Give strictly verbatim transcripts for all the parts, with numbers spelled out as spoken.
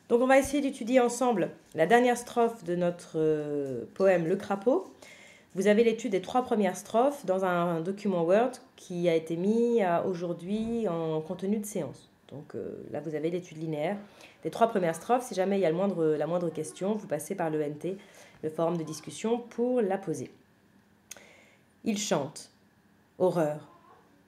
Donc on va essayer d'étudier ensemble la dernière strophe de notre euh, poème Le Crapaud. Vous avez l'étude des trois premières strophes dans un document Word qui a été mis aujourd'hui en contenu de séance. Donc euh, là, vous avez l'étude linéaire des trois premières strophes. Si jamais il y a le moindre, la moindre question, vous passez par le N T, le forum de discussion, pour la poser. Il chante. Horreur. Pourquoi ?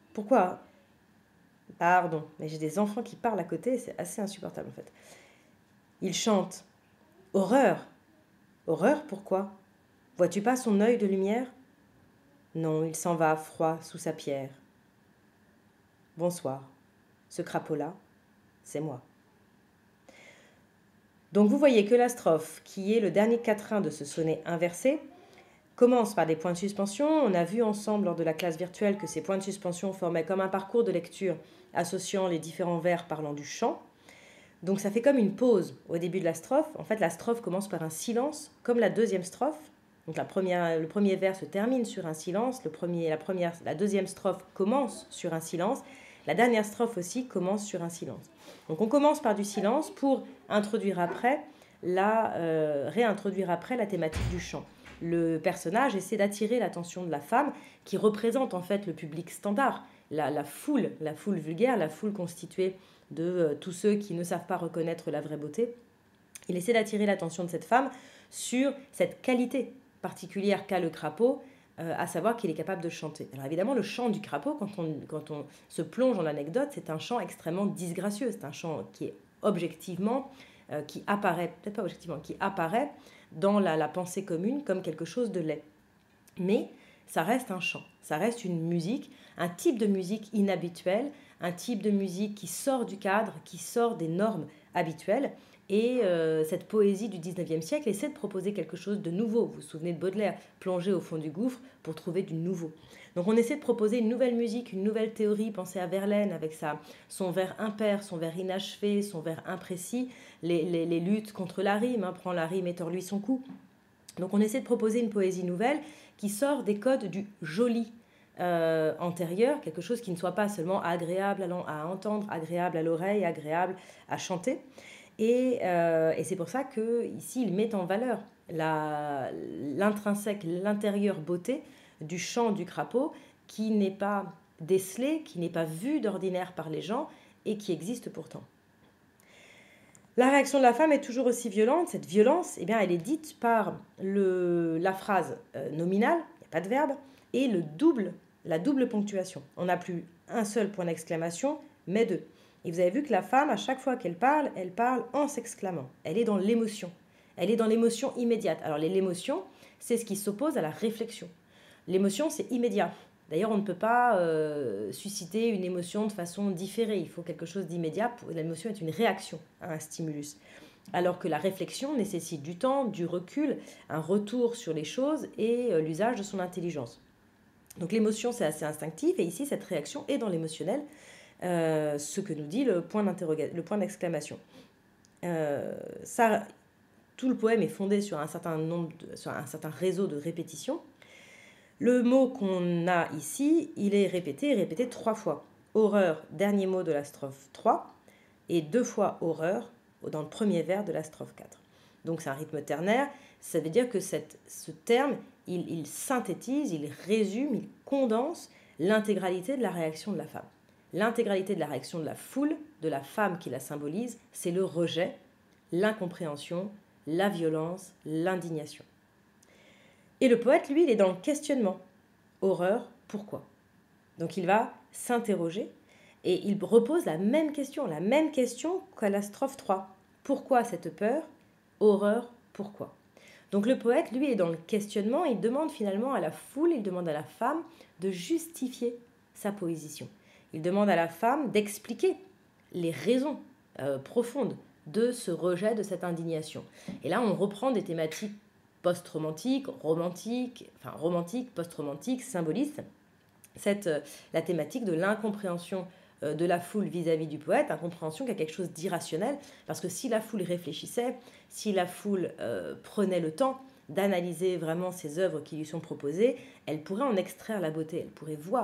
Pardon, mais j'ai des enfants qui parlent à côté, c'est assez insupportable en fait. Il chante. Horreur. Horreur, pourquoi ? Vois-tu pas son œil de lumière ? Non, il s'en va froid sous sa pierre. Bonsoir. Ce crapaud-là, c'est moi. Donc vous voyez que la strophe, qui est le dernier quatrain de ce sonnet inversé, commence par des points de suspension. On a vu ensemble lors de la classe virtuelle que ces points de suspension formaient comme un parcours de lecture associant les différents vers parlant du chant. Donc ça fait comme une pause au début de la strophe. En fait, la strophe commence par un silence, comme la deuxième strophe. Donc la première, le premier vers se termine sur un silence, le premier, la, première, la deuxième strophe commence sur un silence, la dernière strophe aussi commence sur un silence. Donc on commence par du silence pour introduire après la, euh, réintroduire après la thématique du chant. Le personnage essaie d'attirer l'attention de la femme qui représente en fait le public standard, la, la foule, la foule vulgaire, la foule constituée de euh, tous ceux qui ne savent pas reconnaître la vraie beauté. Il essaie d'attirer l'attention de cette femme sur cette qualité particulière qu'a le crapaud, euh, à savoir qu'il est capable de chanter. Alors évidemment, le chant du crapaud, quand on, quand on se plonge en l'anecdote, c'est un chant extrêmement disgracieux, c'est un chant qui est objectivement, euh, qui apparaît, peut-être pas objectivement, qui apparaît dans la, la pensée commune comme quelque chose de laid. Mais ça reste un chant, ça reste une musique, un type de musique inhabituel, un type de musique qui sort du cadre, qui sort des normes habituelles. Et euh, cette poésie du dix-neuvième siècle essaie de proposer quelque chose de nouveau. Vous vous souvenez de Baudelaire, plonger au fond du gouffre pour trouver du nouveau. Donc on essaie de proposer une nouvelle musique, une nouvelle théorie. Pensez à Verlaine avec sa, son vers impair, son vers inachevé, son vers imprécis, les, les, les luttes contre la rime, hein, prend la rime et tord-lui son cou. Donc on essaie de proposer une poésie nouvelle qui sort des codes du joli euh, antérieur, quelque chose qui ne soit pas seulement agréable à, à entendre, agréable à l'oreille, agréable à chanter. Et, euh, et c'est pour ça qu'ici, il met en valeur la, l'intrinsèque, l'intérieure beauté du chant du crapaud qui n'est pas décelé, qui n'est pas vu d'ordinaire par les gens et qui existe pourtant. La réaction de la femme est toujours aussi violente. Cette violence, eh bien, elle est dite par le, la phrase euh, nominale, il n'y a pas de verbe, et le double, la double ponctuation. On n'a plus un seul point d'exclamation, mais deux. Et vous avez vu que la femme, à chaque fois qu'elle parle, elle parle en s'exclamant. Elle est dans l'émotion. Elle est dans l'émotion immédiate. Alors l'émotion, c'est ce qui s'oppose à la réflexion. L'émotion, c'est immédiat. D'ailleurs, on ne peut pas euh, susciter une émotion de façon différée. Il faut quelque chose d'immédiat. L'émotion est une réaction à un stimulus. Alors que la réflexion nécessite du temps, du recul, un retour sur les choses et euh, l'usage de son intelligence. Donc l'émotion, c'est assez instinctif. Et ici, cette réaction est dans l'émotionnel. Euh, ce que nous dit le point, le point d'exclamation. Euh, ça, tout le poème est fondé sur un certain nombre, de, sur un certain réseau de répétitions. Le mot qu'on a ici, il est répété, répété trois fois. Horreur, dernier mot de la strophe trois, et deux fois horreur dans le premier vers de la strophe quatre. Donc c'est un rythme ternaire, ça veut dire que cette, ce terme, il, il synthétise, il résume, il condense l'intégralité de la réaction de la femme. L'intégralité de la réaction de la foule, de la femme qui la symbolise, c'est le rejet, l'incompréhension, la violence, l'indignation. Et le poète, lui, il est dans le questionnement. Horreur, pourquoi ? Donc il va s'interroger et il repose la même question, la même question qu'à la strophe trois. Pourquoi cette peur ? Horreur, pourquoi ? Donc le poète, lui, est dans le questionnement, il demande finalement à la foule, il demande à la femme de justifier sa position. Il demande à la femme d'expliquer les raisons euh, profondes de ce rejet, de cette indignation. Et là, on reprend des thématiques post-romantiques, romantiques, enfin romantiques, post-romantiques, symbolistes. Cette, euh, la thématique de l'incompréhension euh, de la foule vis-à-vis du poète, incompréhension qui a quelque chose d'irrationnel, parce que si la foule réfléchissait, si la foule euh, prenait le temps d'analyser vraiment ces œuvres qui lui sont proposées, elle pourrait en extraire la beauté, elle pourrait voir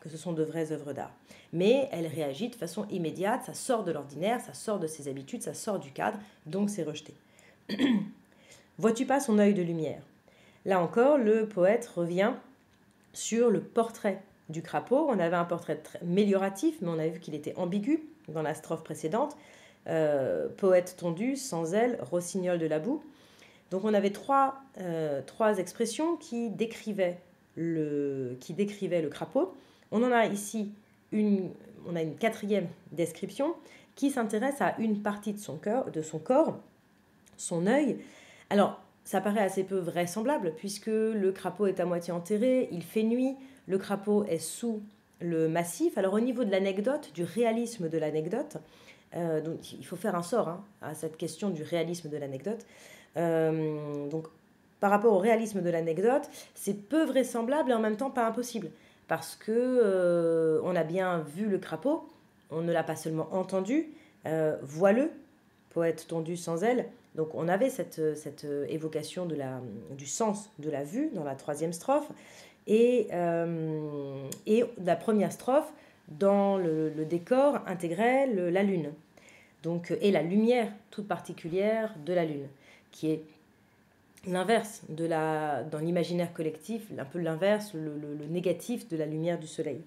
que ce sont de vraies œuvres d'art. Mais elle réagit de façon immédiate, ça sort de l'ordinaire, ça sort de ses habitudes, ça sort du cadre, donc c'est rejeté. Vois-tu pas son œil de lumière? Là encore, le poète revient sur le portrait du crapaud. On avait un portrait très amélioratif, mais on a vu qu'il était ambigu dans la strophe précédente. Euh, poète tondu, sans aile, rossignol de la boue. Donc on avait trois, euh, trois expressions qui décrivaient, le, qui décrivaient le crapaud. On en a ici une, on a une quatrième description qui s'intéresse à une partie de son, cœur, de son corps, son œil. Alors, ça paraît assez peu vraisemblable puisque le crapaud est à moitié enterré, il fait nuit, le crapaud est sous le massif. Alors au niveau de l'anecdote, du réalisme de l'anecdote, euh, donc il faut faire un sort hein, à cette question du réalisme de l'anecdote. Euh, donc par rapport au réalisme de l'anecdote, c'est peu vraisemblable et en même temps pas impossible parce que euh, on a bien vu le crapaud, on ne l'a pas seulement entendu, euh, vois-le, poète tondu sans aile. Donc on avait cette, cette évocation de la, du sens de la vue dans la troisième strophe. Et, euh, et la première strophe, dans le, le décor, intégrait le, la lune. Donc, et la lumière toute particulière de la lune, qui est l'inverse de la, dans l'imaginaire collectif, un peu l'inverse, le, le, le négatif de la lumière du soleil.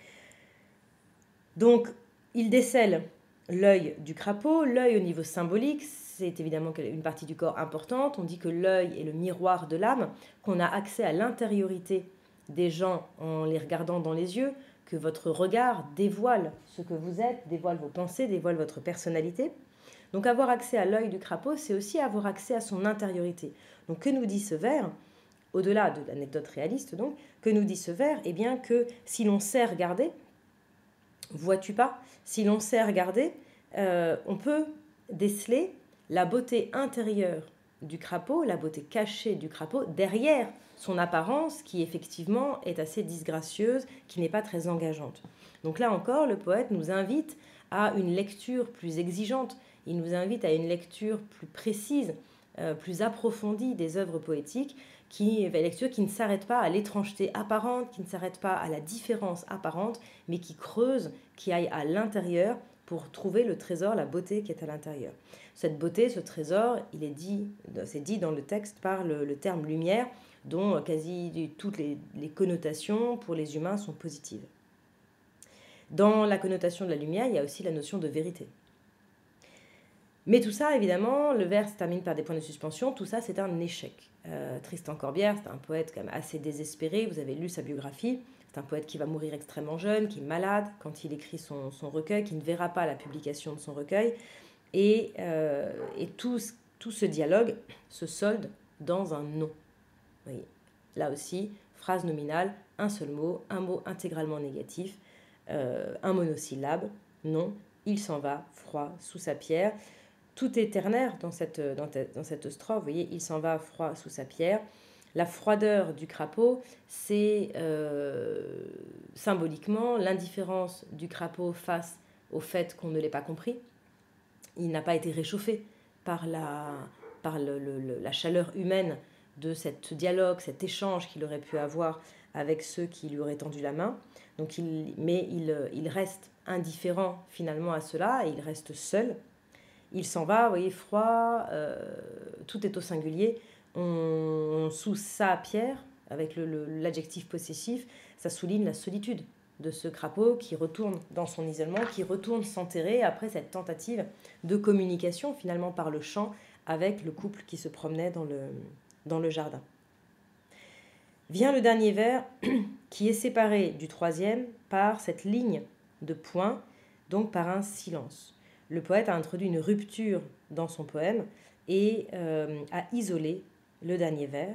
Donc, il décèle l'œil du crapaud. L'œil au niveau symbolique, c'est évidemment une partie du corps importante. On dit que l'œil est le miroir de l'âme, qu'on a accès à l'intériorité des gens en les regardant dans les yeux, que votre regard dévoile ce que vous êtes, dévoile vos pensées, dévoile votre personnalité. Donc avoir accès à l'œil du crapaud, c'est aussi avoir accès à son intériorité. Donc que nous dit ce vers, au-delà de l'anecdote réaliste donc, que nous dit ce vers? Eh bien que si l'on sait regarder, vois-tu pas, si l'on sait regarder, euh, on peut déceler la beauté intérieure du crapaud, la beauté cachée du crapaud, derrière son apparence qui effectivement est assez disgracieuse, qui n'est pas très engageante. Donc là encore, le poète nous invite à une lecture plus exigeante, il nous invite à une lecture plus précise, euh, plus approfondie des œuvres poétiques, qui une lecture qui ne s'arrête pas à l'étrangeté apparente, qui ne s'arrête pas à la différence apparente, mais qui creuse, qui aille à l'intérieur pour trouver le trésor, la beauté qui est à l'intérieur. Cette beauté, ce trésor, il est dit, c'est dit dans le texte par le, le terme lumière, dont quasi toutes les, les connotations pour les humains sont positives. Dans la connotation de la lumière, il y a aussi la notion de vérité. Mais tout ça, évidemment, le vers se termine par des points de suspension, tout ça c'est un échec. Euh, Tristan Corbière, c'est un poète quand même assez désespéré, vous avez lu sa biographie, c'est un poète qui va mourir extrêmement jeune, qui est malade quand il écrit son, son recueil, qui ne verra pas la publication de son recueil, et, euh, et tout, tout ce dialogue se solde dans un non. Vous voyez, là aussi, phrase nominale, un seul mot, un mot intégralement négatif, euh, un monosyllabe, non, il s'en va, froid, sous sa pierre. Tout est ternaire dans cette, dans, dans cette strophe, vous voyez, il s'en va, froid, sous sa pierre. La froideur du crapaud, c'est euh, symboliquement l'indifférence du crapaud face au fait qu'on ne l'ait pas compris. Il n'a pas été réchauffé par la, par le, le, la chaleur humaine de ce dialogue, cet échange qu'il aurait pu avoir avec ceux qui lui auraient tendu la main. Donc il, mais il, il reste indifférent finalement à cela, et il reste seul. Il s'en va, vous voyez, froid, euh, tout est au singulier. On, on sous sa pierre, avec le, le, l'adjectif possessif, ça souligne la solitude de ce crapaud qui retourne dans son isolement, qui retourne s'enterrer après cette tentative de communication finalement par le chant avec le couple qui se promenait dans le, dans le jardin. Vient le dernier vers qui est séparé du troisième par cette ligne de points, donc par un silence. Le poète a introduit une rupture dans son poème et euh, a isolé le dernier vers.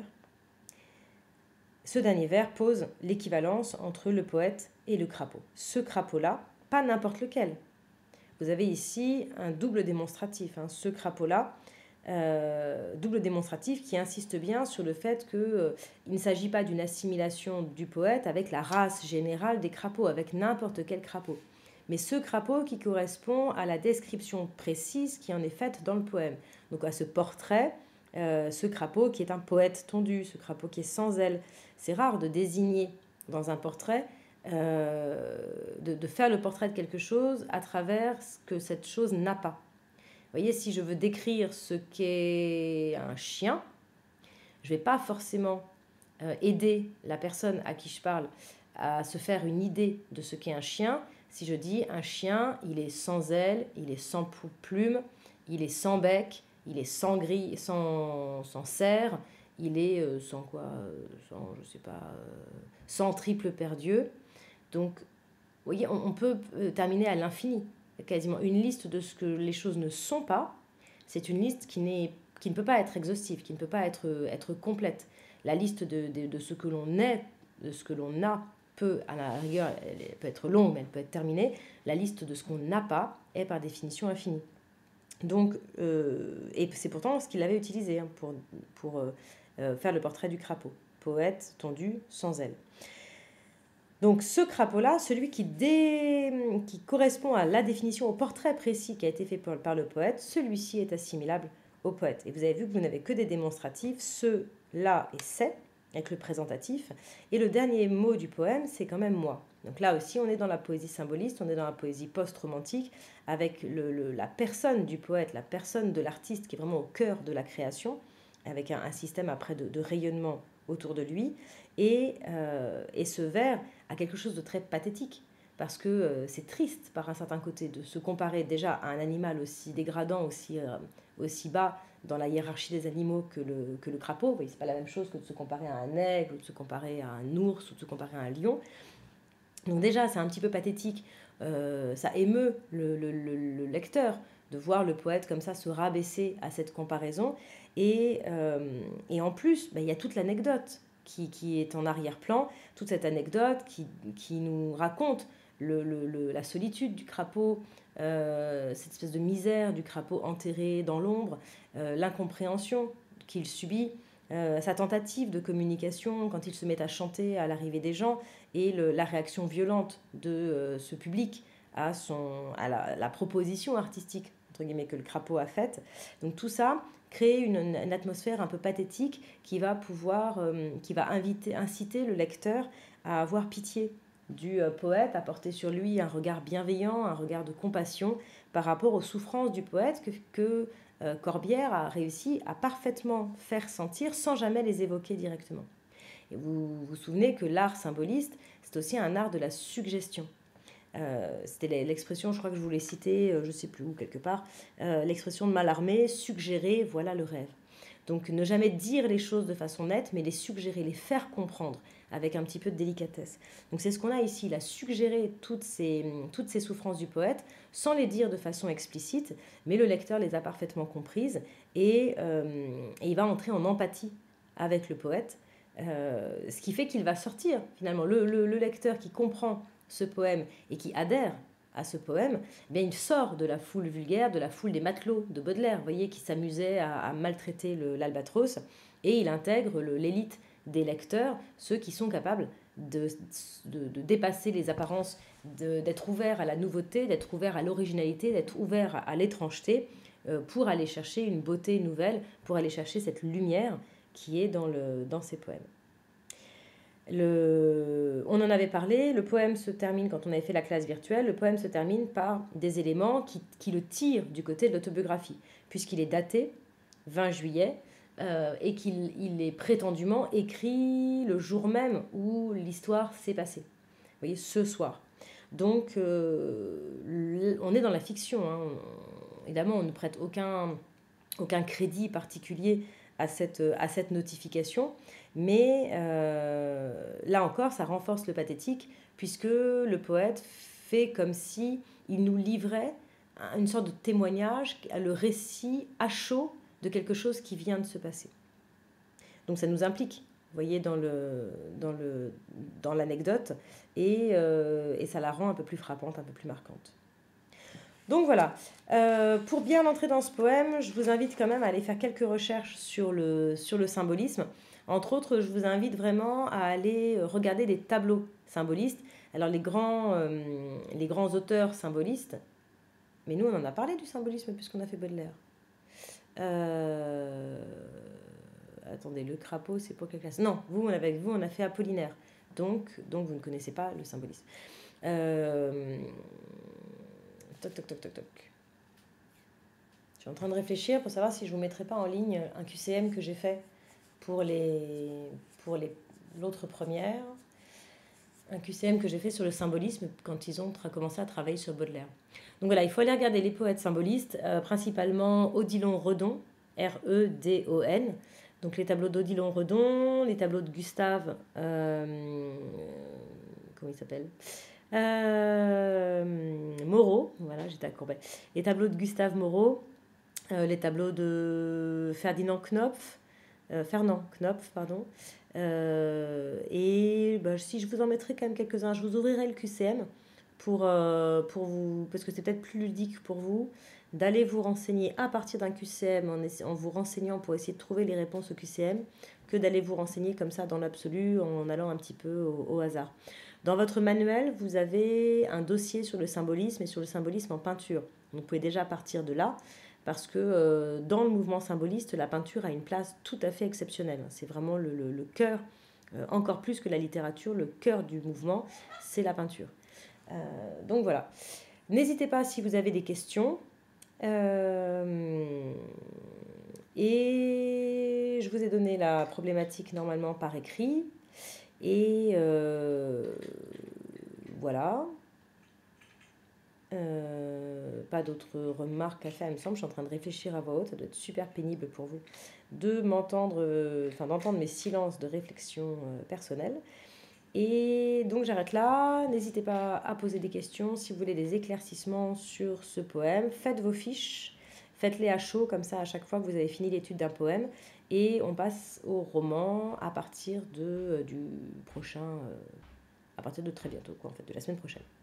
Ce dernier vers pose l'équivalence entre le poète et le crapaud. Ce crapaud-là, pas n'importe lequel. Vous avez ici un double démonstratif. Hein. Ce crapaud-là, euh, double démonstratif qui insiste bien sur le fait qu'il euh, ne s'agit pas d'une assimilation du poète avec la race générale des crapauds, avec n'importe quel crapaud. Mais ce crapaud qui correspond à la description précise qui en est faite dans le poème. Donc à ce portrait, euh, ce crapaud qui est un poète tondu, ce crapaud qui est sans aile. C'est rare de désigner dans un portrait euh, de, de faire le portrait de quelque chose à travers ce que cette chose n'a pas. Vous voyez, si je veux décrire ce qu'est un chien, je ne vais pas forcément euh, aider la personne à qui je parle à se faire une idée de ce qu'est un chien. Si je dis un chien, il est sans ailes, il est sans plumes, il est sans bec, il est sans grille, sans, sans cerre, il est euh, sans quoi, euh, sans, je sais pas, euh, sans triple paire d'yeux. Donc, vous voyez, on, on peut euh, terminer à l'infini. Quasiment une liste de ce que les choses ne sont pas. C'est une liste qui, n'est, qui ne peut pas être exhaustive, qui ne peut pas être, être complète. La liste de, de, de ce que l'on est, de ce que l'on a, peut, à la rigueur, elle peut être longue, mais elle peut être terminée. La liste de ce qu'on n'a pas est par définition infinie. Donc, euh, et c'est pourtant ce qu'il avait utilisé hein, pour, pour euh, faire le portrait du crapaud. Poète tondu, sans ailes. Donc ce crapaud-là, celui qui, dé... qui correspond à la définition, au portrait précis qui a été fait par le poète, celui-ci est assimilable au poète. Et vous avez vu que vous n'avez que des démonstratifs, ce, là et c'est, avec le présentatif. Et le dernier mot du poème, c'est quand même moi. Donc là aussi, on est dans la poésie symboliste, on est dans la poésie post-romantique, avec le, le, la personne du poète, la personne de l'artiste qui est vraiment au cœur de la création, avec un, un système après de, de rayonnement autour de lui. Et, euh, et ce vers a quelque chose de très pathétique, parce que euh, c'est triste par un certain côté de se comparer déjà à un animal aussi dégradant, aussi, euh, aussi bas dans la hiérarchie des animaux que le, que le crapaud. Ce n'est pas la même chose que de se comparer à un aigle, ou de se comparer à un ours, ou de se comparer à un lion. Donc déjà, c'est un petit peu pathétique, euh, ça émeut le, le, le, le lecteur de voir le poète comme ça se rabaisser à cette comparaison. Et, euh, et en plus, bah, il y a toute l'anecdote qui, qui est en arrière-plan, toute cette anecdote qui, qui nous raconte le, le, le, la solitude du crapaud, euh, cette espèce de misère du crapaud enterré dans l'ombre, euh, l'incompréhension qu'il subit, euh, sa tentative de communication quand il se met à chanter à l'arrivée des gens, et le, la réaction violente de euh, ce public à, son, à la, la proposition artistique entre guillemets, que le crapaud a faite. Donc tout ça crée une, une atmosphère un peu pathétique qui va pouvoir, euh, qui va inviter, inciter le lecteur à avoir pitié du euh, poète, à porter sur lui un regard bienveillant, un regard de compassion par rapport aux souffrances du poète que, que euh, Corbière a réussi à parfaitement faire sentir sans jamais les évoquer directement. Et vous vous souvenez que l'art symboliste, c'est aussi un art de la suggestion. Euh, c'était l'expression, je crois que je vous l'ai citée, euh, je ne sais plus où, quelque part, euh, l'expression de Mallarmé, suggérer, voilà le rêve. Donc ne jamais dire les choses de façon nette, mais les suggérer, les faire comprendre avec un petit peu de délicatesse. Donc c'est ce qu'on a ici, il a suggéré toutes ces, toutes ces souffrances du poète, sans les dire de façon explicite, mais le lecteur les a parfaitement comprises, et, euh, et il va entrer en empathie avec le poète, euh, ce qui fait qu'il va sortir, finalement, le, le, le lecteur qui comprend ce poème et qui adhère à ce poème, eh bien, il sort de la foule vulgaire, de la foule des matelots de Baudelaire, vous voyez, qui s'amusaient à, à maltraiter l'albatros, et il intègre l'élite des lecteurs, ceux qui sont capables de, de, de dépasser les apparences, d'être ouverts à la nouveauté, d'être ouverts à l'originalité, d'être ouverts à, à l'étrangeté, euh, pour aller chercher une beauté nouvelle, pour aller chercher cette lumière qui est dans, le, dans ces poèmes. Le, on en avait parlé, le poème se termine, quand on avait fait la classe virtuelle, le poème se termine par des éléments qui, qui le tirent du côté de l'autobiographie, puisqu'il est daté vingt juillet, euh, et qu'il il est prétendument écrit le jour même où l'histoire s'est passée. Vous voyez, ce soir. Donc, euh, on est dans la fiction. Hein. Évidemment, on ne prête aucun, aucun crédit particulier à cette, à cette notification. Mais euh, là encore, ça renforce le pathétique, puisque le poète fait comme si il nous livrait une sorte de témoignage, le récit à chaud de quelque chose qui vient de se passer. Donc ça nous implique, vous voyez, dans le, dans le, dans l'anecdote, et, euh, et ça la rend un peu plus frappante, un peu plus marquante. Donc voilà, euh, pour bien entrer dans ce poème, je vous invite quand même à aller faire quelques recherches sur le, sur le symbolisme. Entre autres, je vous invite vraiment à aller regarder des tableaux symbolistes. Alors les grands, euh, les grands auteurs symbolistes, mais nous on en a parlé du symbolisme puisqu'on a fait Baudelaire. Euh, attendez, le crapaud, c'est pour quelle classe? Non, vous, avec vous, on a fait Apollinaire. donc, donc vous ne connaissez pas le symbolisme. Euh... Toc, toc, toc, toc, toc. Je suis en train de réfléchir pour savoir si je ne vous mettrai pas en ligne un Q C M que j'ai fait pour les pour les l'autre première. Un Q C M que j'ai fait sur le symbolisme quand ils ont commencé à travailler sur Baudelaire. Donc voilà, il faut aller regarder les poètes symbolistes, euh, principalement Odilon Redon, R E D O N. Donc les tableaux d'Odilon Redon, les tableaux de Gustave, euh, comment il s'appelle euh, Moreau, voilà, j'étais à Courbet. Les tableaux de Gustave Moreau, euh, les tableaux de Ferdinand Knopf, euh, Fernand Knopf, pardon. Euh, et bah, si je vous en mettrai quand même quelques-uns, je vous ouvrirai le Q C M pour, euh, pour vous, parce que c'est peut-être plus ludique pour vous, d'aller vous renseigner à partir d'un Q C M en, essa- en vous renseignant pour essayer de trouver les réponses au Q C M, que d'aller vous renseigner comme ça dans l'absolu en allant un petit peu au, au hasard. Dans votre manuel, vous avez un dossier sur le symbolisme et sur le symbolisme en peinture. Vous pouvez déjà partir de là, parce que euh, dans le mouvement symboliste, la peinture a une place tout à fait exceptionnelle. C'est vraiment le, le, le cœur, euh, encore plus que la littérature, le cœur du mouvement, c'est la peinture. Euh, donc voilà. N'hésitez pas si vous avez des questions. Euh, et je vous ai donné la problématique normalement par écrit. Et euh, voilà. Euh, pas d'autres remarques à faire, il me semble. Je suis en train de réfléchir à voix haute. Ça doit être super pénible pour vous de m'entendre, euh, enfin d'entendre mes silences de réflexion euh, personnelle. Et donc j'arrête là. N'hésitez pas à poser des questions si vous voulez des éclaircissements sur ce poème. Faites vos fiches, faites-les à chaud comme ça à chaque fois que vous avez fini l'étude d'un poème. Et on passe au roman à partir de, euh, du prochain, euh, à partir de très bientôt, quoi, en fait, de la semaine prochaine.